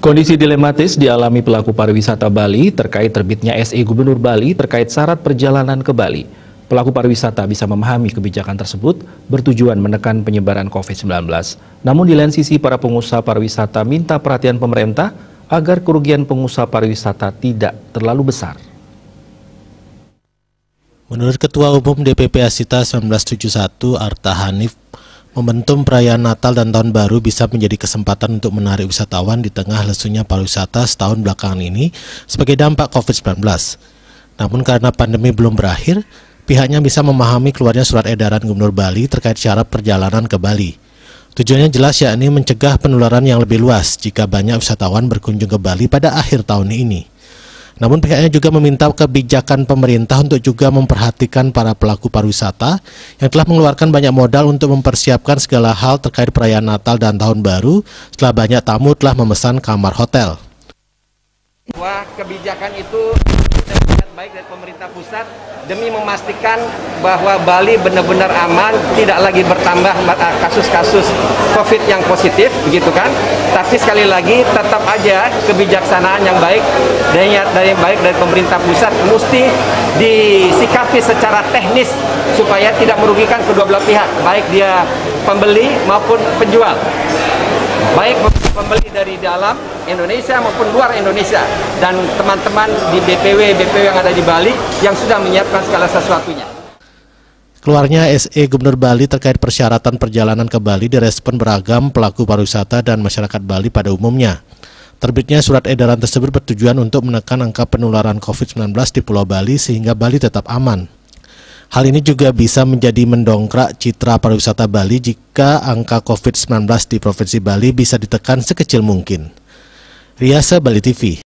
Kondisi dilematis dialami pelaku pariwisata Bali terkait terbitnya SE Gubernur Bali terkait syarat perjalanan ke Bali. Pelaku pariwisata bisa memahami kebijakan tersebut bertujuan menekan penyebaran COVID-19. Namun di lain sisi para pengusaha pariwisata minta perhatian pemerintah agar kerugian pengusaha pariwisata tidak terlalu besar. Menurut Ketua Umum DPP Asita 1971 Arta Hanif, momentum perayaan Natal dan Tahun Baru bisa menjadi kesempatan untuk menarik wisatawan di tengah lesunya pariwisata setahun belakangan ini sebagai dampak COVID-19. Namun karena pandemi belum berakhir, pihaknya bisa memahami keluarnya surat edaran Gubernur Bali terkait syarat perjalanan ke Bali. Tujuannya jelas, yakni mencegah penularan yang lebih luas jika banyak wisatawan berkunjung ke Bali pada akhir tahun ini. Namun pihaknya juga meminta kebijakan pemerintah untuk juga memperhatikan para pelaku pariwisata yang telah mengeluarkan banyak modal untuk mempersiapkan segala hal terkait perayaan Natal dan Tahun Baru setelah banyak tamu telah memesan kamar hotel. Wah, kebijakan itu sangat baik dari pemerintah pusat demi memastikan bahwa Bali benar-benar aman, tidak lagi bertambah kasus-kasus COVID yang positif, begitu kan? Tapi sekali lagi tetap aja kebijaksanaan yang baik dari pemerintah pusat mesti disikapi secara teknis supaya tidak merugikan kedua belah pihak, baik dia pembeli maupun penjual. Baik pembeli dari dalam Indonesia maupun luar Indonesia, dan teman-teman di BPW yang ada di Bali yang sudah menyiapkan segala sesuatunya. Keluarnya SE Gubernur Bali terkait persyaratan perjalanan ke Bali direspon beragam pelaku pariwisata dan masyarakat Bali pada umumnya. Terbitnya surat edaran tersebut bertujuan untuk menekan angka penularan COVID-19 di Pulau Bali sehingga Bali tetap aman. Hal ini juga bisa menjadi mendongkrak citra pariwisata Bali jika angka COVID-19 di Provinsi Bali bisa ditekan sekecil mungkin. Riasa Bali TV.